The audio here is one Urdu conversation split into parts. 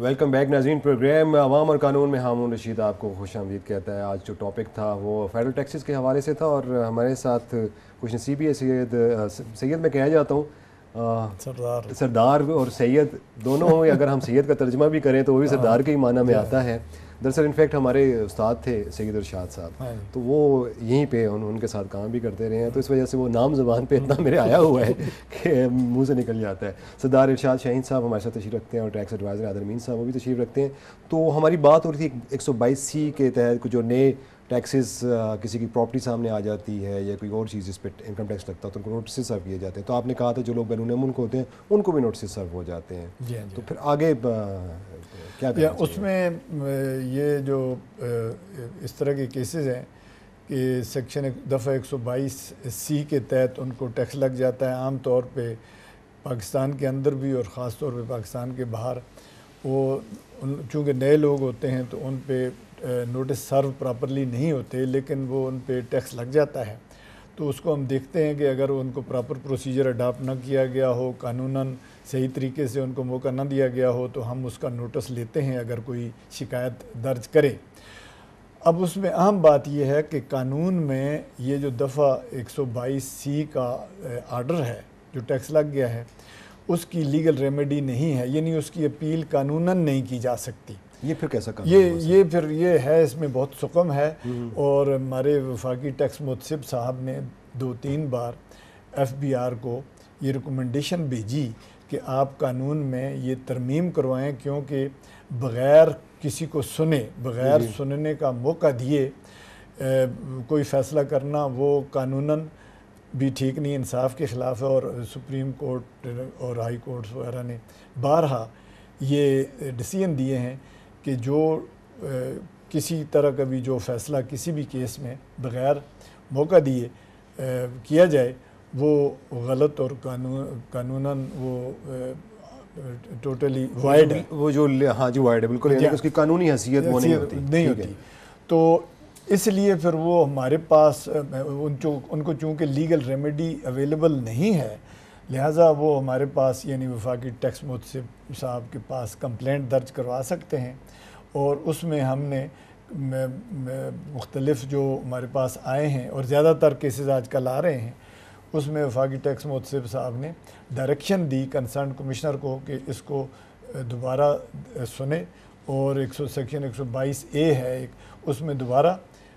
ویلکم بیک ناظرین، پروگرام عوام اور قانون میں ہارون رشید آپ کو خوش آمدید کہتا ہے۔ آج جو ٹاپک تھا وہ فیڈرل ٹیکسز کے حوالے سے تھا، اور ہمارے ساتھ خوش نصیبی ہے سید میں کہا جاتا ہوں سردار اور سید دونوں ہوں، اگر ہم سید کا ترجمہ بھی کریں تو وہ بھی سردار کے ہی معنی میں آتا ہے۔ دراصل انفیکٹ ہمارے استاد تھے سید ارشاد صاحب، تو وہ یہیں پہ ان کے ساتھ کام بھی کرتے رہے ہیں، تو اس وجہ سے وہ نام زبان پہ اتنا میرے آیا ہوا ہے کہ منہ سے نکل جاتا ہے۔ سردار ارشاد شاہین صاحب ہمارے ساتھ تشریف رکھتے ہیں، اور ٹیکس ایڈوائزر عادل امین صاحب وہ بھی تشریف رکھتے ہیں۔ تو ہماری بات ہو رہی تھی 122C کے تحت جو نئے ٹیکسز کسی کی پراپرٹی سامنے آ جاتی ہے یا کوئی اور چیز جس پہ انکم ٹیکس لگتا ہے تو ان کو نوٹسز سرو کیے جاتے ہیں۔ تو آپ نے کہا تھا جو لوگ بیرون ملک ہوتے ہیں ان کو بھی نوٹسز سرو ہو جاتے ہیں، تو پھر آگے کیا کرنا چاہیے؟ اس میں یہ جو اس طرح کے کیسز ہیں کہ سیکشن دفعہ 122C کے تحت ان کو ٹیکس لگ جاتا ہے، عام طور پہ پاکستان کے اندر بھی اور خاص طور پہ پاکستان کے باہر، وہ چونکہ نئے لوگ ہوتے ہیں تو ان پہ نوٹس سرو پراپرلی نہیں ہوتے، لیکن وہ ان پہ ٹیکس لگ جاتا ہے۔ تو اس کو ہم دیکھتے ہیں کہ اگر ان کو پراپر پروسیجر اڈاپٹ نہ کیا گیا ہو، قانوناً صحیح طریقے سے ان کو موقع نہ دیا گیا ہو، تو ہم اس کا نوٹس لیتے ہیں اگر کوئی شکایت درج کرے۔ اب اس میں اہم بات یہ ہے کہ قانون میں یہ جو دفعہ 122C کا آرڈر ہے جو ٹیکس لگ گیا ہے، اس کی لیگل ریمیڈی نہیں ہے، یعنی اس کی اپیل قانوناً نہیں کی جا سکتی۔ یہ پھر کیسا کام یہ ہے، اس میں بہت سکم ہے، اور ہمارے وفاقی ٹیکس محتسب صاحب نے 2-3 بار FBR کو یہ ریکمنڈیشن بھیجی کہ آپ قانون میں یہ ترمیم کروائیں، کیونکہ بغیر کسی کو سنے، بغیر سننے کا موقع دیے کوئی فیصلہ کرنا وہ قانوناً بھی ٹھیک نہیں، انصاف کے خلاف ہے۔ اور سپریم کورٹ اور ہائی کورٹس وغیرہ نے بارہا یہ ڈیسیژن دیے ہیں کہ جو کسی طرح کا بھی جو فیصلہ کسی بھی کیس میں بغیر موقع دیے کیا جائے وہ غلط اور قانوناً وہ ٹوٹلی وائڈ ہے، وہ جو وائڈ ہے بالکل، یعنی اس کی قانونی حیثیت وہ نہیں ہوتی۔ تو اس لیے پھر وہ ہمارے پاس ان کو چونکہ لیگل ریمیڈی اویلیبل نہیں ہے، لہٰذا وہ ہمارے پاس یعنی وفاقی ٹیکس محتسب صاحب کے پاس کمپلینٹ درج کروا سکتے ہیں، اور اس میں ہم نے مختلف جو ہمارے پاس آئے ہیں اور زیادہ تر کیسز آج کل آ رہے ہیں، اس میں وفاقی ٹیکس محتسب صاحب نے ڈائریکشن دی کنسرن کمشنر کو کہ اس کو دوبارہ سنے، اور سیکشن 122A ہے ایک، اس میں دوبارہ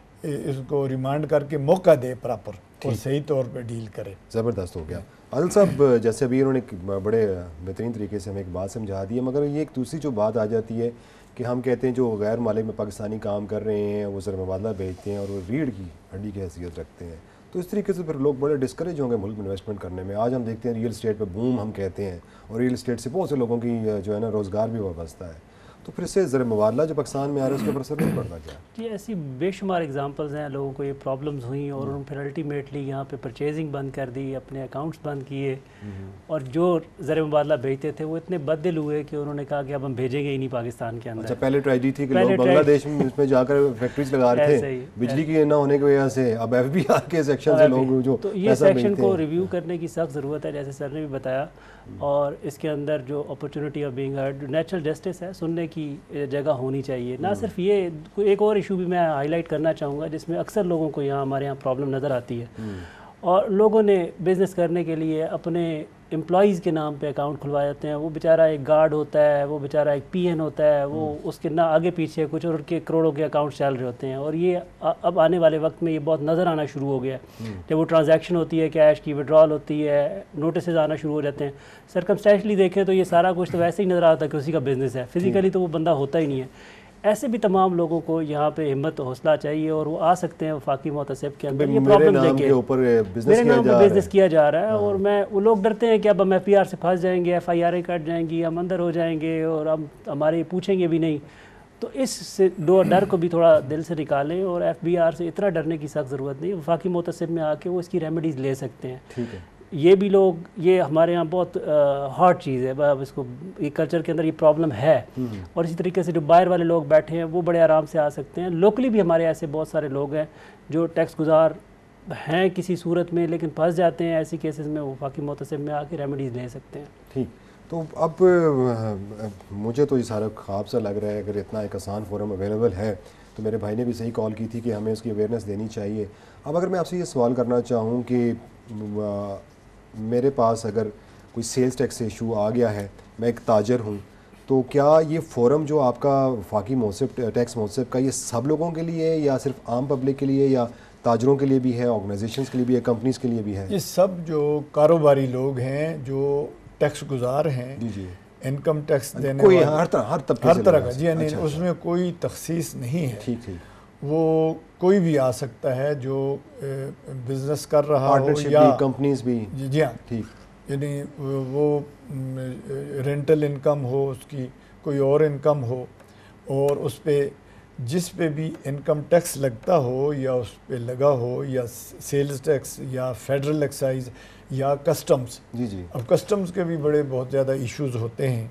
اس کو ریمانڈ کر کے موقع دے پراپر اور صحیح طور پہ ڈیل کرے۔ زبردست ہو گیا عادل صاحب، جیسے ابھی انہوں نے بڑے بہترین طریقے سے ہمیں ایک بات سمجھا دی ہے، مگر یہ ایک دوسری جو بات آ جاتی ہے کہ ہم کہتے ہیں جو غیر مالک میں پاکستانی کام کر رہے ہیں وہ زر مبادلہ بھیجتے ہیں اور وہ ریڑھ کی ہڈی کی حیثیت رکھتے ہیں، تو اس طریقے سے پھر لوگ بڑے ڈسکریج ہوں گے ملک میں انویسٹمنٹ کرنے میں۔ آج ہم دیکھتے ہیں ریئل اسٹیٹ پہ بوم ہم کہتے ہیں، اور ریئل اسٹیٹ سے بہت سے لوگوں کی جو ہے نا روزگار بھی وابستہ ہے، تو پھر اس سے زر مبادلہ جو پاکستان میں آ رہا ہے اس کے اوپر اثر نہیں پڑتا کیا؟ جی ایسی بے شمار اگزامپلز ہیں، لوگوں کو یہ پرابلمز ہوئیں اور انہوں نے پھر الٹیمیٹلی یہاں پہ پرچیزنگ بند کر دی، اپنے اکاؤنٹس بند کیے، اور جو زر مبادلہ بھیجتے تھے وہ اتنے بد دل ہوئے کہ انہوں نے کہا کہ اب ہم بھیجیں گے ہی نہیں پاکستان کے اندر۔ اچھا، پہلے ٹریجڈی تھی کہ لوگ بنگلہ دیش میں اس میں جا کر فیکٹریز لگا رہے تھے بجلی کی نہ ہونے کی وجہ سے، اب FBR کے سیکشن سے لوگ جو تو یہ سیکشن کو ریویو کرنے کی سخت ضرورت ہے، جیسے سر نے بھی بتایا، اور اس کے اندر جو opportunity of being heard natural justice ہے، سننے کی جگہ ہونی چاہیے۔ نہ صرف یہ، ایک اور ایشو بھی میں ہائی لائٹ کرنا چاہوں گا جس میں اکثر لوگوں کو ہمارے یہاں پرابلم نظر آتی ہے، اور لوگوں نے بزنس کرنے کے لیے اپنے امپلائیز کے نام پہ اکاؤنٹ کھلوائے جاتے ہیں، وہ بیچارہ ایک گارڈ ہوتا ہے، وہ بیچارہ ایک PN ہوتا ہے، وہ اس کے نہ آگے پیچھے کچھ اور کے کروڑوں کے اکاؤنٹ چل رہے ہوتے ہیں، اور یہ اب آنے والے وقت میں یہ بہت نظر آنا شروع ہو گیا ہے۔ جب وہ ٹرانزیکشن ہوتی ہے، کیش کی وڈرال ہوتی ہے، نوٹسز آنا شروع ہو جاتے ہیں۔ سرکمسٹینشلی دیکھیں تو یہ سارا کچھ تو ویسے ہی نظر آتا ہے کہ اسی کا بزنس ہے، فزیکلی تو وہ بندہ ہوتا ہی نہیں ہے۔ ایسے بھی تمام لوگوں کو یہاں پہ ہمت و حوصلہ چاہیے، اور وہ آ سکتے ہیں وفاقی محتسب کے اندر یہ پرابلم لے کے، میرے نام پہ بزنس کیا جا رہا ہے، اور وہ لوگ ڈرتے ہیں کہ اب ہم FBR سے پھنس جائیں گے، FIR کٹ جائیں گی، ہم اندر ہو جائیں گے اور ہم ہمارے پوچھیں گے بھی نہیں۔ تو اس سے ڈر کو بھی تھوڑا دل سے نکالیں، اور FBR سے اتنا ڈرنے کی سخت ضرورت نہیں، وفاقی محتسب میں آ کے وہ اس کی ریمیڈیز لے سکتے ہیں۔ ٹھیک ہے، یہ بھی لوگ، یہ ہمارے یہاں بہت ہارڈ چیز ہے، اب اس کو یہ کلچر کے اندر یہ پرابلم ہے، اور اسی طریقے سے جو باہر والے لوگ بیٹھے ہیں وہ بڑے آرام سے آ سکتے ہیں۔ لوکلی بھی ہمارے ایسے بہت سارے لوگ ہیں جو ٹیکس گزار ہیں کسی صورت میں، لیکن پھنس جاتے ہیں ایسی کیسز میں، وفاقی محتسب میں آ کے ریمیڈیز لے سکتے ہیں۔ ٹھیک تو اب مجھے تو یہ سارا خواب سا لگ رہا ہے، اگر اتنا ایک آسان فورم اویلیبل ہے تو میرے بھائی نے بھی صحیح کال کی تھی کہ ہمیں اس کی اویئرنیس دینی چاہیے. اب اگر میں آپ سے یہ سوال کرنا چاہوں کہ میرے پاس اگر کوئی سیلز ٹیکس ایشو آ گیا ہے، میں ایک تاجر ہوں، تو کیا یہ فورم جو آپ کا وفاقی موصف ٹیکس موصف کا، یہ سب لوگوں کے لیے ہے یا صرف عام پبلک کے لیے، یا تاجروں کے لیے بھی ہے، آرگنائزیشنز کے لیے بھی ہے، کمپنیز کے لیے بھی ہے؟ یہ سب جو کاروباری لوگ ہیں جو ٹیکس گزار ہیں، جی جی، انکم ٹیکس دینے کوئی والے، ہر طبقے ہر سے طرح لگا کا، سکتا جی ہے. یعنی اچھا، اس میں کوئی تخصیص نہیں ہے. ٹھیک ٹھیک. وہ کوئی بھی آ سکتا ہے جو بزنس کر رہا ہو پارٹنرشپ یا بھی، کمپنیز بھی. جی ہاں، ٹھیک. یعنی وہ رینٹل انکم ہو، اس کی کوئی اور انکم ہو، اور اس پہ جس پہ بھی انکم ٹیکس لگتا ہو یا اس پہ لگا ہو، یا سیلز ٹیکس یا فیڈرل ایکسائز یا کسٹمز. جی جی. اب کسٹمز کے بھی بہت زیادہ ایشوز ہوتے ہیں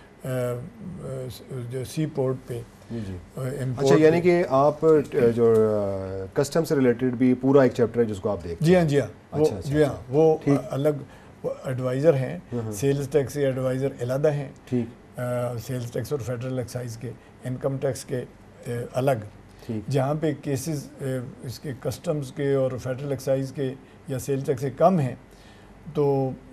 جو سی پورٹ پہ. جی جی. اچھا، یعنی کہ آپ جو کسٹم سے ریلیٹڈ بھی پورا ایک چیپٹر ہے جس کو آپ دیکھتے ہیں؟ جی ہاں، جی ہاں، وہ جی ہاں، وہ الگ ایڈوائزر ہیں. سیلز ٹیکس ایڈوائزر علیحدہ ہیں. ٹھیک. سیلز ٹیکس اور فیڈرل ایکسائز کے، انکم ٹیکس کے الگ. جہاں پہ کیسز اس کے کسٹمز کے اور فیڈرل ایکسائز کے یا سیلز ٹیکس کے کم ہیں تو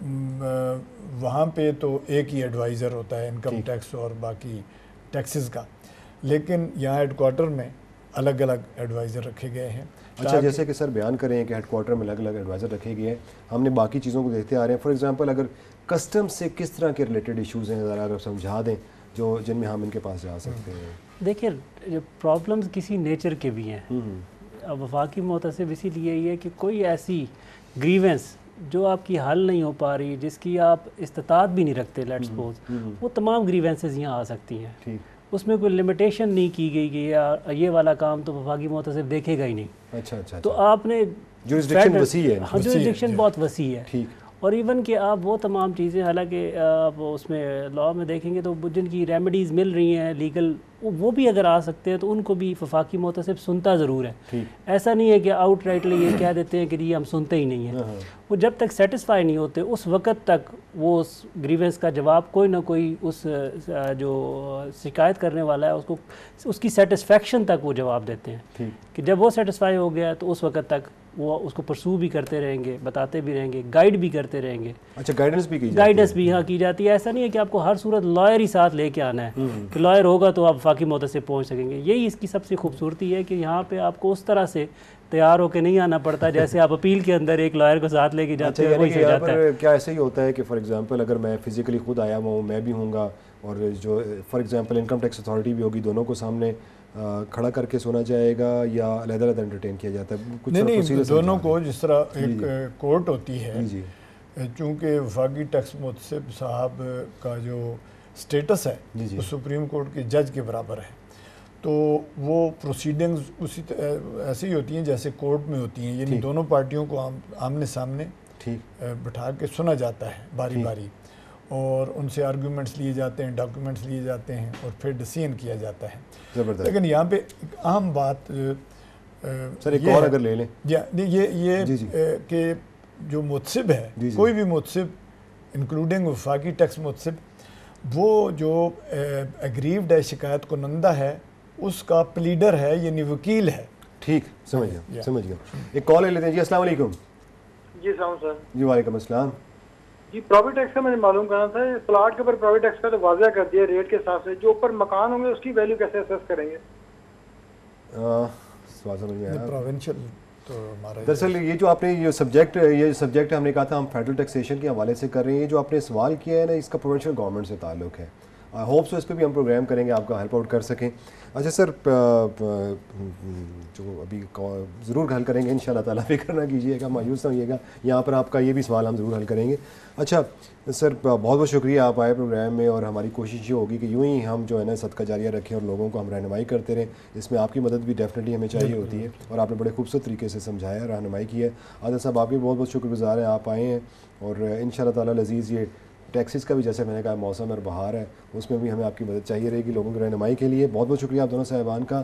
وہاں پہ تو ایک ہی ایڈوائزر ہوتا ہے انکم ٹیکس اور باقی ٹیکسز کا. لیکن یہاں ہیڈ کوارٹر میں الگ الگ ایڈوائزر رکھے گئے ہیں. اچھا، جیسے کہ سر بیان کریں کہ ہیڈ کوارٹر میں الگ الگ ایڈوائزر رکھے گئے ہیں، ہم نے باقی چیزوں کو دیکھتے آ رہے ہیں. فار ایگزامپل اگر کسٹم سے کس طرح کے ریلیٹڈ ایشوز ہیں، ذرا اگر سمجھا دیں جو جن میں ہم ان کے پاس جا سکتے ہیں. دیکھیں، پرابلمز کسی نیچر کے بھی ہیں. اب وفاقی محتسب اسی لیے یہ ہے کہ کوئی ایسی گریونس جو آپ کی حل نہیں ہو پا رہی، جس کی آپ استطاعت بھی نہیں رکھتے، لیٹس سپوز، وہ تمام گریونسز یہاں آ سکتی ہیں. ٹھیک. اس میں کوئی لمیٹیشن نہیں کی گئی کہ یہ والا کام تو وفاقی محتسب دیکھے گا ہی نہیں. اچھا اچھا. تو آپ نے جورسڈکشن وسیع ہے. ہاں، جورسڈکشن بہت وسیع ہے. ٹھیک. اور ایون کہ آپ وہ تمام چیزیں، حالانکہ آپ اس میں لاء میں دیکھیں گے تو جن کی ریمیڈیز مل رہی ہیں لیگل، وہ بھی اگر آ سکتے ہیں تو ان کو بھی وفاقی محتسب سنتا ضرور ہے. ایسا نہیں ہے کہ آؤٹ رائٹلی یہ کہہ دیتے ہیں کہ یہ ہم سنتے ہی نہیں ہیں. وہ جب تک سیٹسفائی نہیں ہوتے اس وقت تک وہ اس گریونس کا جواب کوئی نہ کوئی اس جو شکایت کرنے والا ہے اس کو اس کی سیٹسفیکشن تک وہ جواب دیتے ہیں کہ جب وہ سیٹسفائی ہو گیا تو اس وقت تک وہ اس کو پرسو بھی کرتے رہیں گے، بتاتے بھی رہیں گے، گائیڈ بھی کرتے رہیں گے. اچھا، گائیڈنس بھی کی جاتی ہے. گائیڈنس بھی یہاں کی جاتی ہے. ایسا نہیں ہے کہ آپ کو ہر صورت لائر ہی ساتھ لے کے آنا ہے کہ لائر ہوگا تو آپ وفاقی محتسب پہنچ سکیں گے. یہی اس کی سب سے خوبصورتی ہے کہ یہاں پہ آپ کو اس طرح سے تیار ہو کے نہیں آنا پڑتا جیسے آپ اپیل کے اندر ایک لائر کو ساتھ لے کے جاتے ہیں. وہی جاتا ہے. کیا ایسے ہی ہوتا ہے کہ فار ایگزامپل اگر میں فزیکلی خود آیا ہوں، میں بھی ہوں گا، اور جو for example income tax authority بھی ہوگی، دونوں کو سامنے کھڑا کر کے سنا جائے گا یا علیحدہ علیحدہ انٹرٹین کیا جاتا ہے؟ کچھ نہیں، دونوں کو جس طرح ایک کورٹ ہوتی ہے، جی، چونکہ وفاقی ٹیکس محتسب صاحب کا جو سٹیٹس ہے وہ سپریم کورٹ کے جج کے برابر ہے، تو وہ پروسیڈنگز اسی ایسے ہی ہوتی ہیں جیسے کورٹ میں ہوتی ہیں. یعنی دونوں پارٹیوں کو آمنے سامنے بٹھا کے سنا جاتا ہے باری باری، اور ان سے آرگومنٹس لیے جاتے ہیں، ڈاکیومنٹس لیے جاتے ہیں، اور پھر ڈیسیژن کیا جاتا ہے. لیکن یہاں پہ ایک اہم بات سر ایک اور اگر لے لیں، یہ کہ جو محتسب ہے، کوئی بھی محتسب انکلوڈنگ وفاقی ٹیکس محتسب، وہ جو اگریوڈ ہے، شکایت کنندہ ہے، اس کا پلیڈر ہے، یعنی وکیل ہے. ٹھیک، سمجھ گیا سمجھ گیا. ایک کال لے لیتے ہیں. جی السلام علیکم. جی السلام سر. جی وعلیکم السلام. جی پراپرٹی ٹیکس کا میں نے معلوم کرنا تھا. پلاٹ کے اوپر پراپرٹی ٹیکس کا تو واضح کر دیا ریٹ کے حساب سے، جو اوپر مکان ہوں گے اس کی ویلیو کیسے اسیس کریں گے؟ سوال سمجھ میں آیا. پروونشل تو ہمارا دراصل یہ جو آپ نے یہ سبجیکٹ ہم نے کہا تھا ہم فیڈرل ٹیکسیشن کے حوالے سے کر رہے ہیں. یہ جو آپ نے سوال کیا ہے نا، اس کا پروونشل گورنمنٹ سے تعلق ہے. آئی ہوپ سو اس پہ بھی ہم پروگرام کریں گے، آپ کا ہیلپ آؤٹ کر سکیں. اچھا سر، جو ابھی ضرور حل کریں گے انشاءاللہ تعالیٰ، فکر نہ کیجیے گا، مایوس نہ ہوئیے گا. یہاں پر آپ کا یہ بھی سوال ہم ضرور حل کریں گے. اچھا سر، بہت بہت شکریہ آپ آئے پروگرام میں، اور ہماری کوشش یہ ہوگی کہ یوں ہی ہم جو ہے نا صدقہ جاریہ رکھیں اور لوگوں کو ہم رہنمائی کرتے رہیں. اس میں آپ کی مدد بھی ڈیفینیٹلی ہمیں چاہیے ہوتی ہے، اور آپ نے بڑے خوبصورت طریقے سے سمجھایا، رہنمائی کی ہے. عادل صاحب آپ بھی بہت بہت شکر گزار ہیں، آپ آئے ہیں. اور انشاءاللہ تعالیٰ لذیذ یہ ٹیکسز کا بھی، جیسے میں نے کہا موسم اور بہار ہے، اس میں بھی ہمیں آپ کی مدد چاہیے رہے گی لوگوں کی رہنمائی کے لیے. بہت بہت شکریہ آپ دونوں صاحبان کا.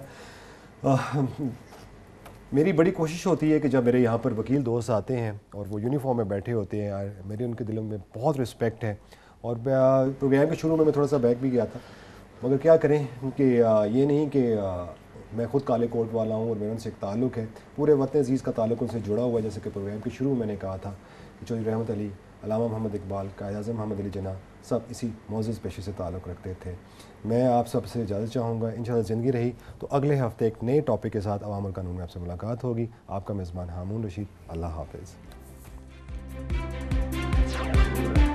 میری بڑی کوشش ہوتی ہے کہ جب میرے یہاں پر وکیل دوست آتے ہیں اور وہ یونیفارم میں بیٹھے ہوتے ہیں، میرے ان کے دلوں میں بہت رسپیکٹ ہے، اور پروگرام کے شروع میں تھوڑا سا بیک بھی گیا تھا، مگر کیا کریں کہ یہ نہیں کہ میں خود کالے کوٹ والا ہوں اور میرا ان سے ایک تعلق ہے، پورے وطن عزیز کا تعلق ان سے جڑا ہوا ہے. جیسے کہ پروگرام کے شروع میں نے کہا تھا کہ چودھری رحمت علی، علامہ محمد اقبال، قائد اعظم محمد علی جناح سب اسی معزز پیشے سے تعلق رکھتے تھے. میں آپ سب سے اجازت چاہوں گا، انشاءاللہ زندگی رہی تو اگلے ہفتے ایک نئے ٹاپک کے ساتھ عوام القانون میں آپ سے ملاقات ہوگی. آپ کا میزبان ہامون رشید. اللہ حافظ.